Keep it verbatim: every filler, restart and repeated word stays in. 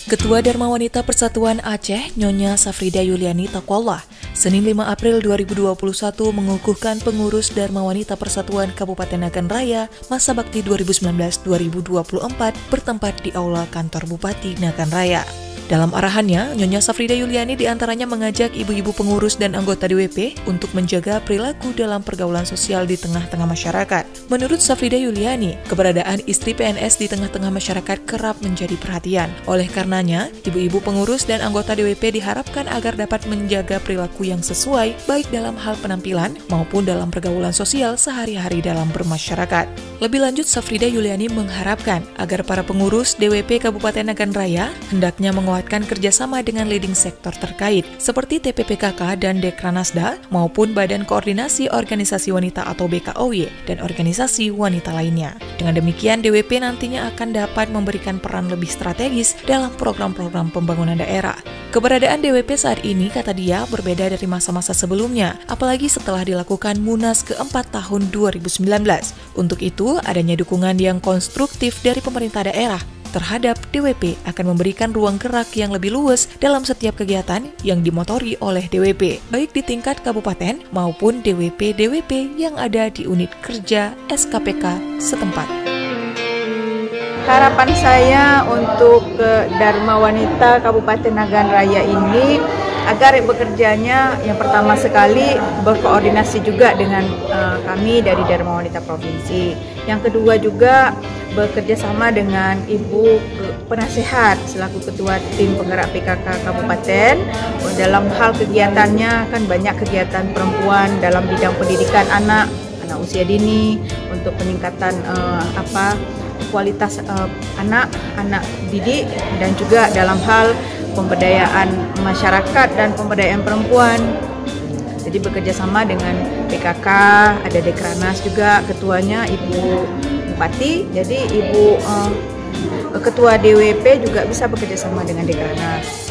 Ketua Dharma Wanita Persatuan Aceh, Nyonya Safrida Yuliani Taqwallah, Senin lima April dua ribu dua puluh satu mengukuhkan pengurus Dharma Wanita Persatuan Kabupaten Nagan Raya masa bakti dua ribu sembilan belas dua ribu dua puluh empat bertempat di Aula Kantor Bupati Nagan Raya. Dalam arahannya, Nyonya Safrida Yuliani diantaranya mengajak ibu-ibu pengurus dan anggota D W P untuk menjaga perilaku dalam pergaulan sosial di tengah-tengah masyarakat. Menurut Safrida Yuliani, keberadaan istri P N S di tengah-tengah masyarakat kerap menjadi perhatian. Oleh karenanya, ibu-ibu pengurus dan anggota D W P diharapkan agar dapat menjaga perilaku yang sesuai, baik dalam hal penampilan maupun dalam pergaulan sosial sehari-hari dalam bermasyarakat. Lebih lanjut, Safrida Yuliani mengharapkan agar para pengurus D W P Kabupaten Nagan Raya hendaknya menguatkan kerjasama dengan leading sektor terkait seperti T P P K K dan Dekranasda maupun Badan Koordinasi Organisasi Wanita atau B K O W dan organisasi wanita lainnya. Dengan demikian, D W P nantinya akan dapat memberikan peran lebih strategis dalam program-program pembangunan daerah. Keberadaan D W P saat ini, kata dia, berbeda dari masa-masa sebelumnya, apalagi setelah dilakukan Munas keempat tahun dua ribu sembilan belas. Untuk itu, adanya dukungan yang konstruktif dari pemerintah daerah terhadap D W P akan memberikan ruang gerak yang lebih luas dalam setiap kegiatan yang dimotori oleh D W P, baik di tingkat kabupaten maupun D W P-D W P yang ada di unit kerja S K P K setempat. Harapan saya untuk ke Dharma Wanita Kabupaten Nagan Raya ini agar bekerjanya yang pertama sekali berkoordinasi juga dengan uh, kami dari Dharma Wanita Provinsi. Yang kedua juga bekerja sama dengan Ibu Penasehat selaku Ketua Tim Penggerak P K K Kabupaten. Dalam hal kegiatannya kan banyak kegiatan perempuan dalam bidang pendidikan anak, anak usia dini untuk peningkatan uh, apa kualitas uh, anak, anak didik dan juga dalam hal pemberdayaan masyarakat dan pemberdayaan perempuan. Jadi bekerja sama dengan P K K, ada Dekranas juga, ketuanya Ibu Bupati. Jadi Ibu uh, Ketua D W P juga bisa bekerja sama dengan Dekranas.